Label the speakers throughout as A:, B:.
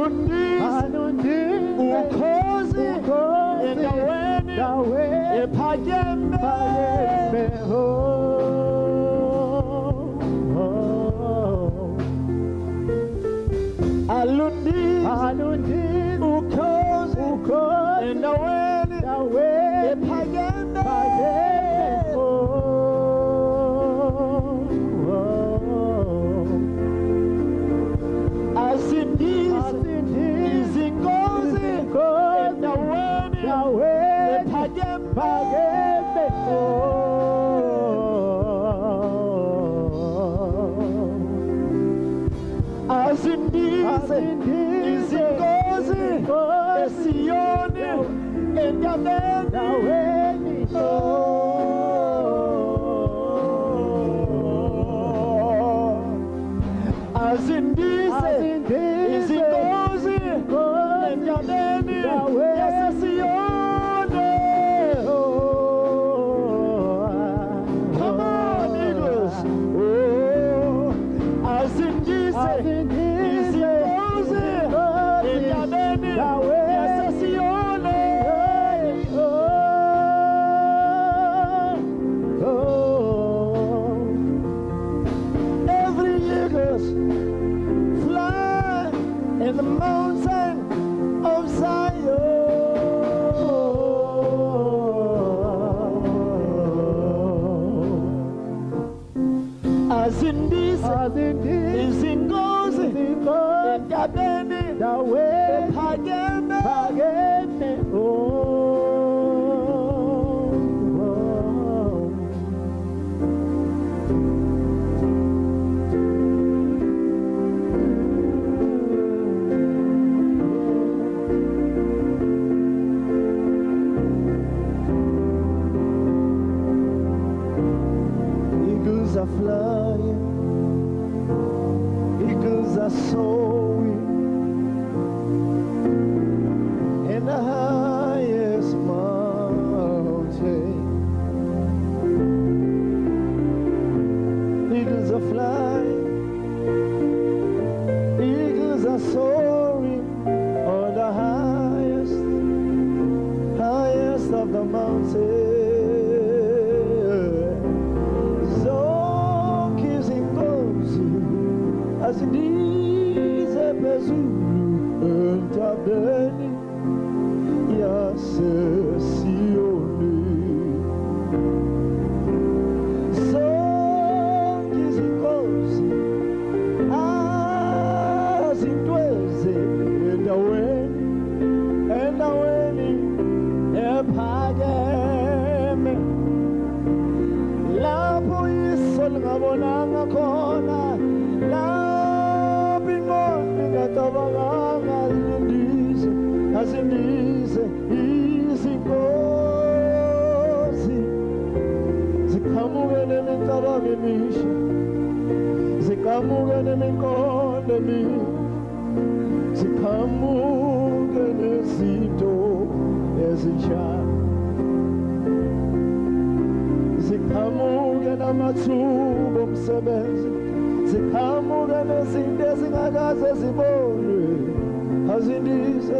A: ukhozi endaweni ephakeme alundise ukhozi endaweni ephakeme asindise izinkosi endaweni ephakeme asindise izinkosi eSiyoni endaweni asindise izinkosi endaweni yaseSiyoni. Come on, Eagles. Asindise izinkosi endaweni yaseSiyoni. Every Eagles fly in the mountain of Zion. Asindise izinkosi endaweni ephakeme Eagles are flying, eagles are soaring in the highest mountain. Eagles are flying, eagles are soaring on the highest of the mountain. Asindise phezulu entabeni yaseSiyoni. Zonke izinkosi azintweze endaweni ephakeme, lapho iso lingabonanga khona, lapho ingqondo ingacabanganga. Asindise izinkosi ziqhamuke nemicabango emisha, ziqhamuke nemiqondo emibi, ziqhamuke nezinto ezinjalo, ziqhamuke namathuba omsebenzi, ziqhamuke nezinto ezingakaze zibonwe. Asindise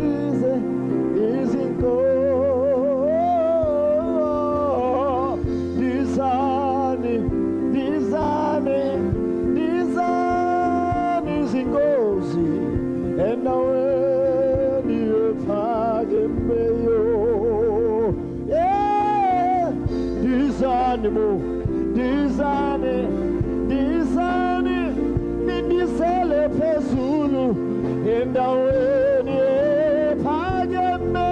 A: izinkosi endaweni ephakemeyo. Dizane nindisele phezulu endaweni ephakeme,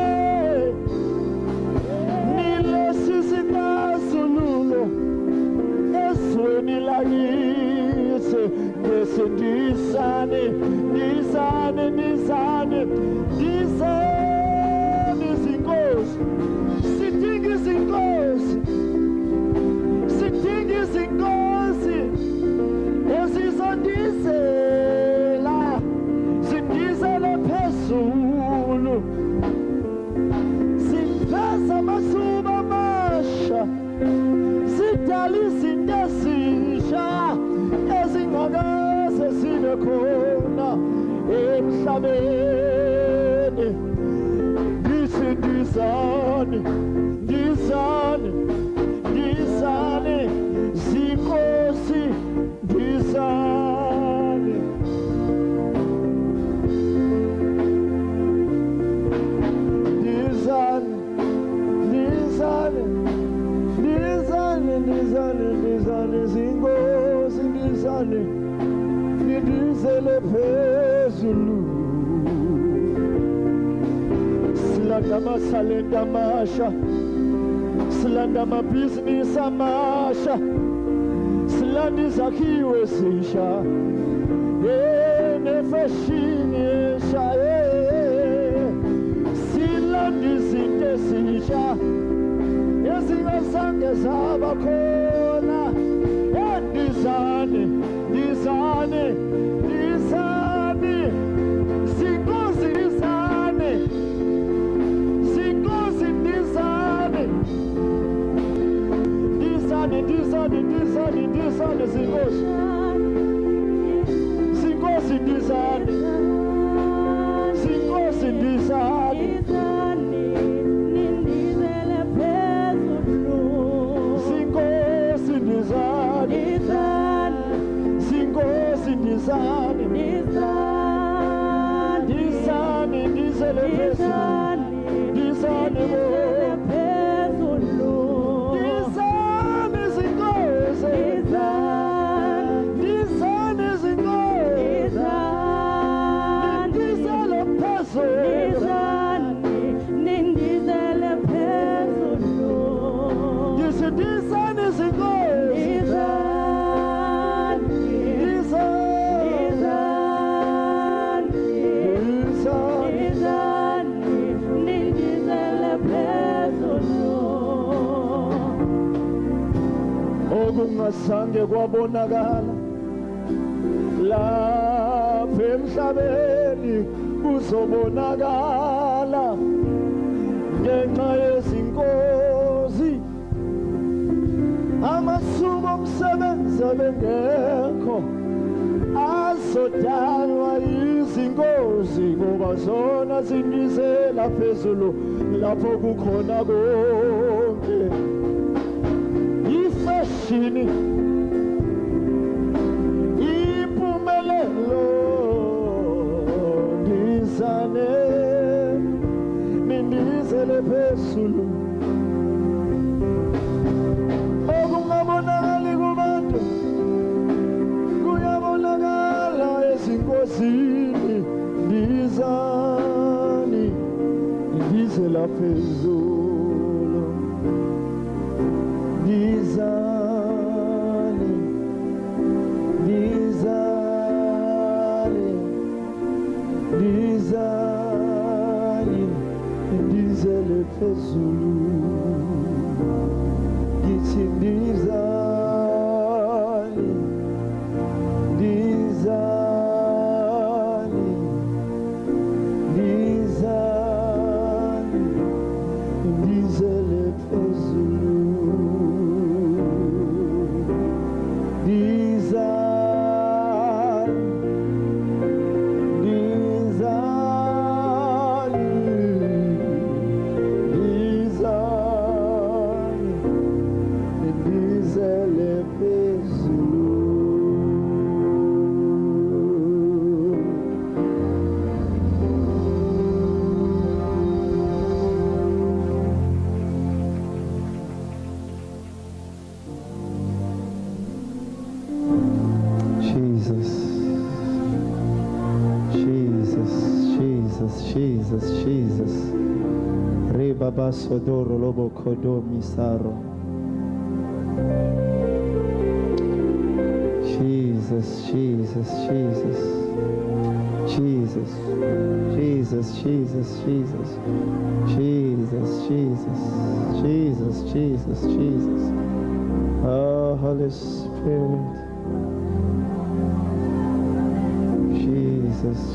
A: nilesisicasululo esweni lakithi. Ngesindisane izinkosi, sidinga izinkosi ezizondisela, zindisele phezulu, ziveza amathuba amasha, zidala izinto ezisha ezingakaze zibe khona emhlabeni ngithi ndizane ndizane ndizane zinkosi ndizane ndizane ndizane ndizane ndizane ndizane zinkosi ndizane ndizele phezulu silanda amasalenda amasha silanda amabhizinisi amasha silanda izakhiwo ezisha nefashini esha silanda izinto ezisha ezingazange zaba khona ndizane ndizane ndizane zinkosi ndizane zinkosi ndizane ndizane ndizane ndizane ndizane zinkosi zinkosi ndizane zinkosi ndizane zinkosi ndizane zinkosi ndizane ndizane ndizele phezulu ndizane phezulu ndizane zinkosi ndizane zinkosi ndizele phezulu ndizane zinkosi okungazange kwabonakala lapha emhlabeni kuzobonakala ngenxa yezinkosi amathuba omsebenzi abengekho azodalwa izinkosi ngoba zona zindizela phezulu lapho kukhona konke ifashini impumelelo ndizane mindizele phezulu okungabonakali kubantu kuyabonakala ezinkosini ndizane ndizela phezulu ndizane ndizane ndizane ndizele phezulu ngithi ndizane ndizane ndizane ndizele phezulu Jesus. Rebaba Sodoro Lobo Kodo Misaro. Jesus. Oh, Holy Spirit. Jesus.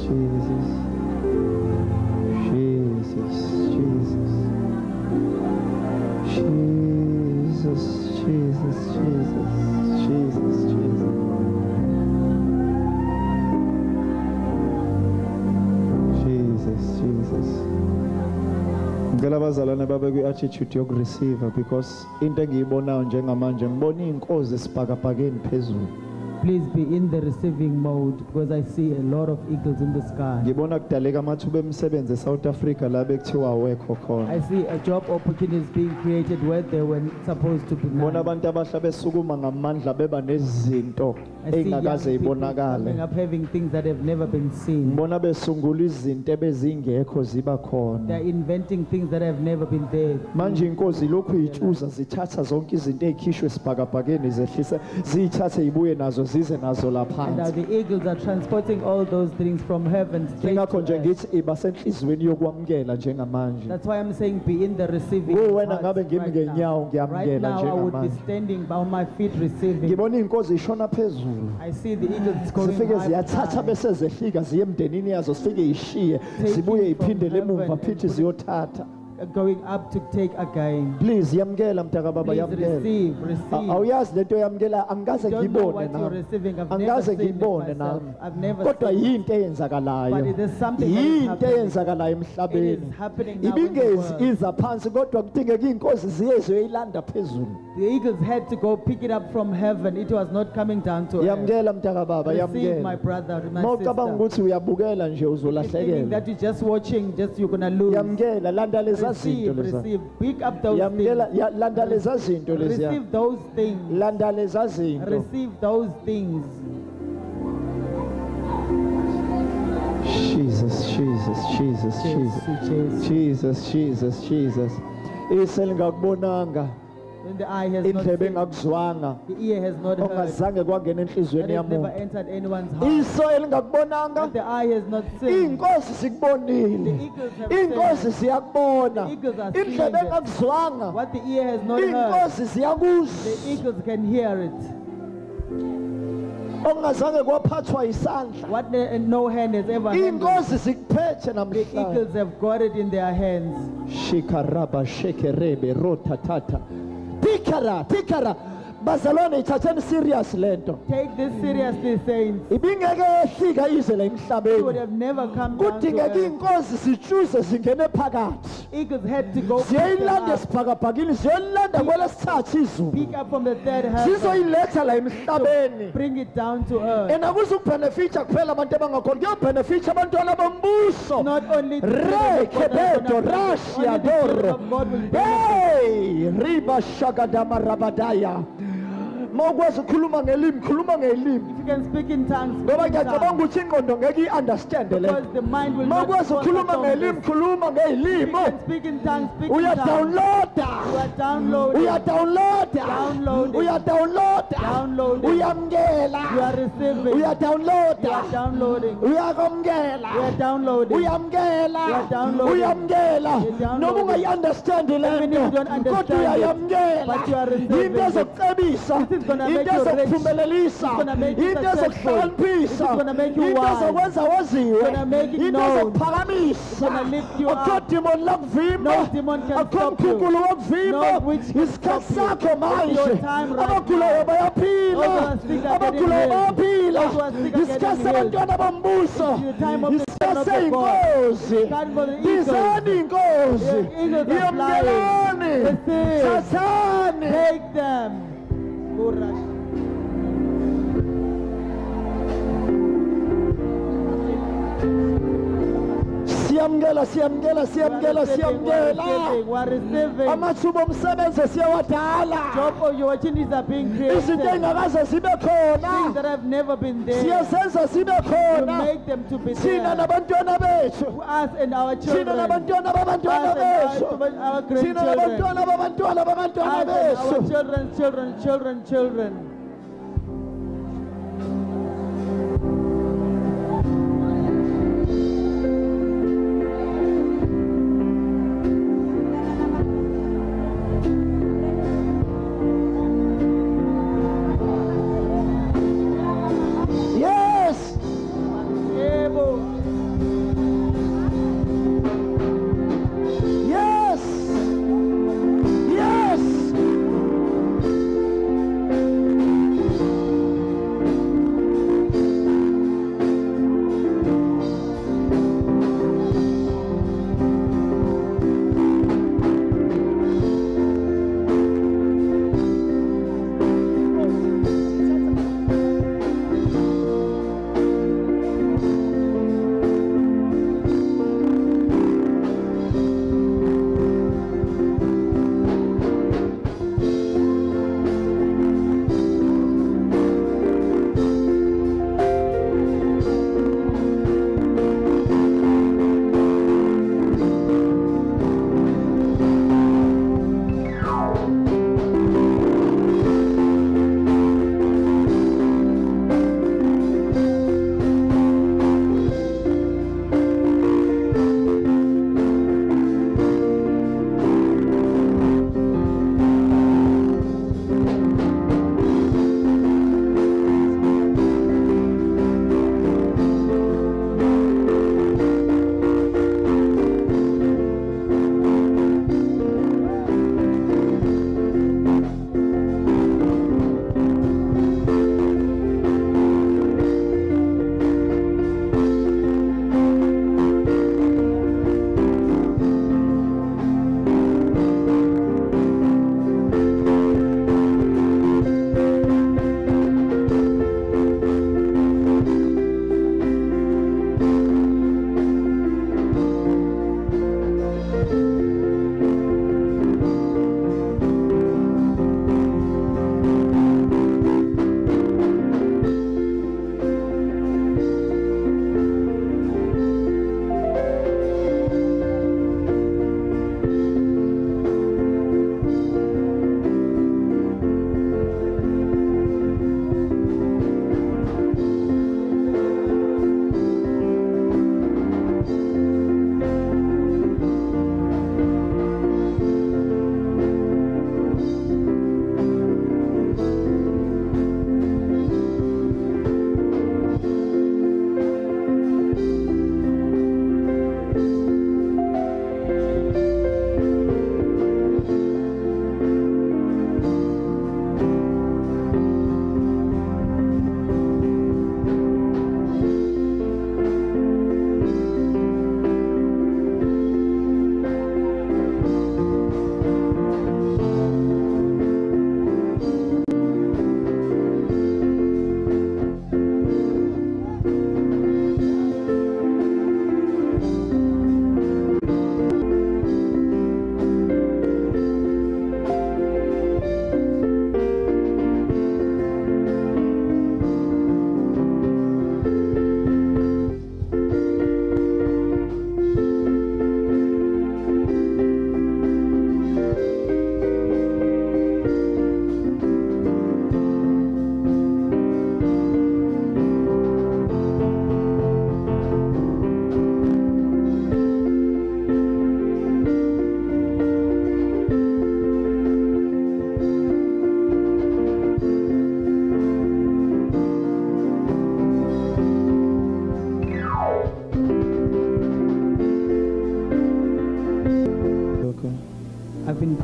A: ngicela abazalwane babe kwi-attitude yokureceive because into engiyibonayo njengamanje ngibona iy'nkozi esibhakabhakeni phezulu.
B: Please be in the receiving mode because I see a lot of eagles in the sky.
A: Ngibona kudaleka amathuba emisebenzi eSouth Africa la bekuthiwa awekho khona.
B: I see a job opportunities being created where they were supposed to be.
A: Ngibona abantu abasha besukuma ngamandla beba nezinto
B: I see young
A: engakaze
B: people
A: ibonakale.
B: coming up having things that have never been seen.
A: Ngibona besungula izinto ebezingekho ziba khona.
B: They're inventing things that have never been there.
A: Manje inkosi lokhu itshuza zithatha zonke izinto ezikhishwe esibhakabhakeni zehlisa zithathe ibuye nazo zize nazo
B: And
A: laphansi.
B: the eagles are transporting all those things from heaven straight to
A: Ngakho nje
B: earth.
A: ngithi iba senhlizweni yokwamkela njengamanje.
B: That's why I'm saying be in the receiving
A: Wena
B: part
A: ngabe ngimi
B: right
A: ngenyawo
B: now.
A: ngiyamkela
B: Right now I would be
A: njengamanje.
B: standing on my feet receiving.
A: Ngibona inkosi ishona phezulu.
B: I see the eagles going
A: Zifike
B: high
A: ziyathatha
B: high.
A: bese zehlika ziye emndenini yazo sifike ishiye
B: Taking
A: zibuye
B: from
A: iphindele
B: heaven
A: emuva
B: and
A: phithi
B: putting-
A: ziyothatha.
B: Going up to take again.
A: Please yamkela mntaka baba
B: Please
A: yamkela.
B: receive, receive.
A: Awuyazi lento yamkela angikaze
B: Don't know
A: ngibone
B: what you're
A: nami.
B: receiving. I've never
A: Angikaze
B: seen it
A: ngibone
B: myself.
A: nami.
B: I've never
A: Kodwa
B: seen it.
A: yinto eyenzakalayo.
B: But it is something that is
A: Yinto
B: happening.
A: eyenzakalayo
B: It
A: emhlabeni.
B: is happening now in the
A: Ibingezi
B: world.
A: iza phansi kodwa kudingeka inkosi ziye zoyilanda phezulu.
B: The eagles had to go pick it up from heaven. It was not coming down to earth.
A: Yamkela mntaka baba
B: Receive, my
A: yamkela.
B: brother, my
A: Mawucabanga
B: sister.
A: ukuthi uyabukela nje
B: You're thinking
A: uzolahlekelwa.
B: that you're just watching, just you're gonna lose.
A: Yamkela landa leza zinto
B: Receive,
A: leza.
B: receive. Pick up those
A: Yamkela
B: things.
A: landa leza zinto leza.
B: Receive those things.
A: Landa leza zinto.
B: Receive those things.
A: Jesus, Jesus, Jesus, Jesus. Jesus, Jesus, Jesus. Iselingakubonanga,
B: When the eye has not
A: indlebe
B: seen,
A: engakuzwanga,
B: the ear has not heard,
A: ongazange kwangena
B: that
A: enhlizweni
B: has never
A: yamuntu.
B: entered anyone's heart.
A: Iso elingakubonanga,
B: What the eye has not seen,
A: iy'nkosi sikubonile.
B: the eagles have
A: Iy'nkosi
B: seen.
A: ziyakubona.
B: The eagles are seeing
A: Indlebe
B: it.
A: engakuzwanga,
B: What the ear has not heard,
A: iy'nkosi ziyakuzwa.
B: the eagles can hear it.
A: Ongazange kwaphathwa isandla.
B: What no hand has ever handled,
A: Iy'nkosi zikuphethe
B: the
A: namhlanje.
B: eagles have got it in their hands.
A: Shikaraba shekerebe rotatata. Tikara. Bazalwane ithatheni serious lento.
B: Take this seriously, saints.
A: Ibingeke yehlika ize la
B: It would
A: emhlabeni.
B: have never come down to
A: Kudingeka
B: earth.
A: inkosi sichuze zingene phakathi.
B: Eagles had to go pick them
A: Ziyayilanda
B: up,
A: esibhakabhakini, ziyolanda kwelesithathu izulu.
B: pick up from the third heaven,
A: Zizoyiletha la emhlabeni.
B: bring it down to earth.
A: And akuzukubhenefitha kuphela abantu abangakhona, kuyobhenefitha abantwana bombuso.
B: Not only the children
A: Re
B: of God are
A: kebedo
B: gonna benefit,
A: rashi
B: only the children
A: adoro.
B: of God will benefit.
A: Hey, riba shagadama rabadaya. Mawukwazi ukukhuluma ngelimi, khuluma ngelimi.
B: If you can speak in tongues,
A: Ngoba
B: speak in
A: ngiyacabanga
B: tongues,
A: ukuthi ingqondo ngeke i-understand le.
B: because the mind will not
A: Mawukwazi ukukhuluma
B: process
A: ngelimi,
B: this.
A: khuluma
B: If you
A: ngelimi.
B: can speak in tongues, speak in
A: Uya
B: tongues.
A: downloada.
B: You are downloading.
A: Uya-downloada.
B: Downloading.
A: Uya-downloada.
B: Downloading.
A: Uyamkela.
B: You are receiving.
A: Uya-downloada.
B: You are downloading.
A: Uyakwamkela.
B: You are downloading.
A: Uyamkela.
B: You are downloading.
A: Uyamkela.
B: You are downloading.
A: Noma ungayi-understand
B: Even if you
A: lento,
B: don't understand
A: kodwa
B: it,
A: uyayamkela.
B: but you are receiving
A: Into
B: it.
A: ezokucebisa.
B: This is gonna
A: Into
B: make you rich.
A: ezokuphumelelisa.
B: It's gonna make you
A: Into
B: successful.
A: ezokuhlakaniphisa.
B: This is gonna make you
A: Into
B: wise.
A: ezokwenza waziwe.
B: It's gonna make it
A: Into
B: known.
A: ezokuphakamisa.
B: It's gonna lift you
A: Akukho
B: up.
A: demon lakuvimba.
B: No demon can
A: Akukho
B: stop you.
A: mkhunkulu wokuvimba.
B: No witch can
A: Isikhathi
B: stop you.
A: sakho manje.
B: It's your time right
A: Abagulayo
B: now.
A: bayaphila.
B: Those who are sick are getting
A: Abagulayo
B: healed.
A: bayaphila.
B: Those who are sick are
A: Isikhathi
B: getting healed.
A: sabantwana bombuso.
B: It's the time of the children of
A: Isikhathi
B: the God.
A: seyinkosi.
B: It's time for the eagles.
A: Bizani inkosi.
B: The eagles are
A: Yamkelani.
B: flying. Receive.
A: Thathani.
B: Take them. Urash.
A: Siyamkela, siyamkela,
B: We
A: siyamkela,
B: are receiving, we are
A: siyamkela.
B: receiving, we are receiving.
A: Amathuba omsebenzi siyawadala.
B: Job or your opportunities are being created.
A: Izinto
B: Things
A: engakaze zibe khona.
B: that have never been there.
A: Siyasenza sibe
B: You
A: khona.
B: make them to be
A: Thina
B: there.
A: nabantwana bethu.
B: Us and our
A: Thina
B: children. Us
A: nabantwana babantwana
B: and
A: bethu.
B: our
A: Thina
B: grandchildren.
A: nabantwana babantwana babantwana
B: Us and our
A: bethu.
B: children.
A: Yes.
B: Able.
A: Yes. Yes.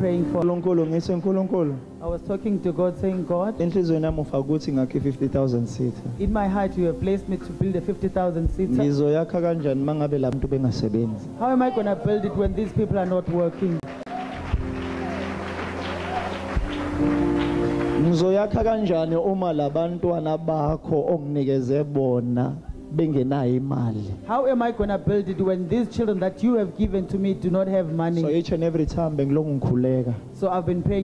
B: praying for.
A: uNkulunkulu ngithi uNkulunkulu
B: I was talking to God saying, God,
A: enhlizweni yami ufaka ukuthi ngakhe 50,000 seats.
B: in my heart you have placed me to build a 50,000 seats.
A: Ngizoyakha kanjani mangabe labantu bengasebenzi?
B: How am I going to build it when these people are not working?
A: Ngizoyakha kanjani uma labantwana bakho onginikeze bona bengenayo imali?
B: How am I going to build it when these children that you have given to me do not have money?
A: So each and every time bengiloko ngikhuleka.
B: So I've been praying.